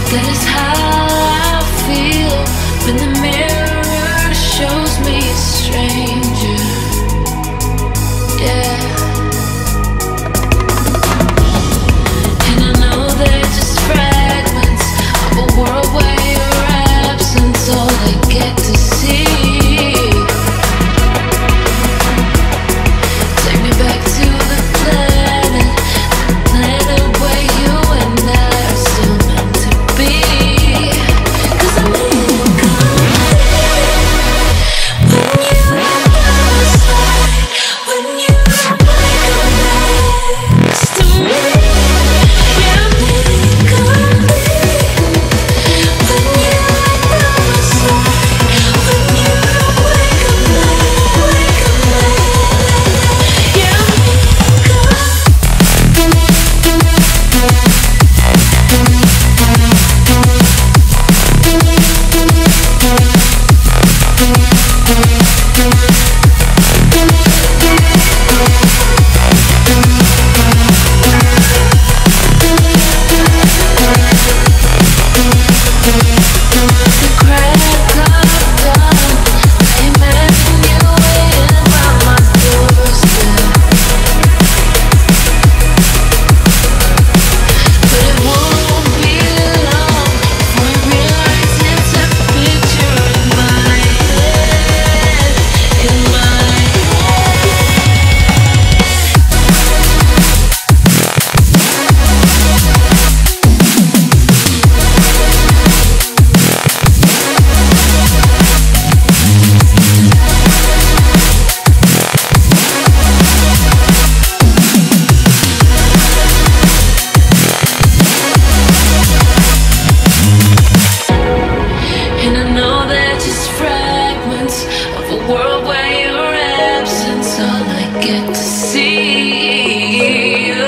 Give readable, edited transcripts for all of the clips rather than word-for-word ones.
That is how I feel when the mirror shows me a stranger. Yeah. And I know they're just fragments of a world where your absence all I get to see. Take me back to the planet where you and I are still meant to be. 'Cause I need when you wake up next to me. Yeah, I need company when you wake up yeah, I world where your absence all I get to see.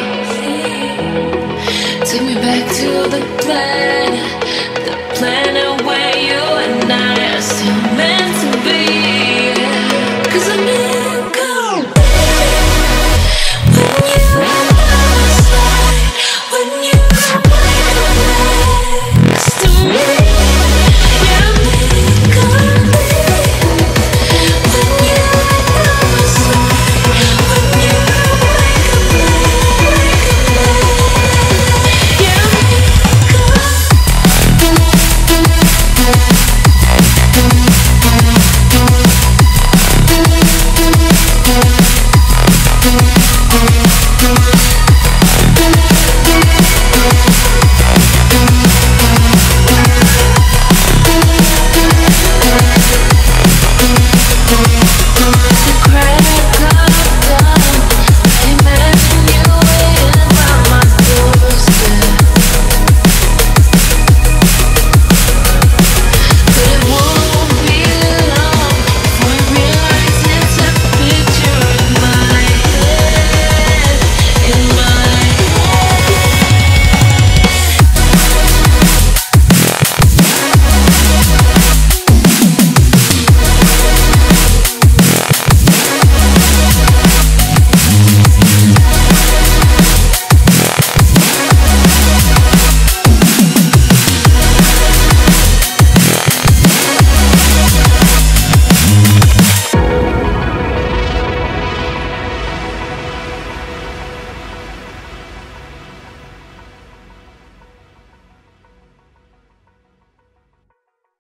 Take me back to the planet where you and I are still meant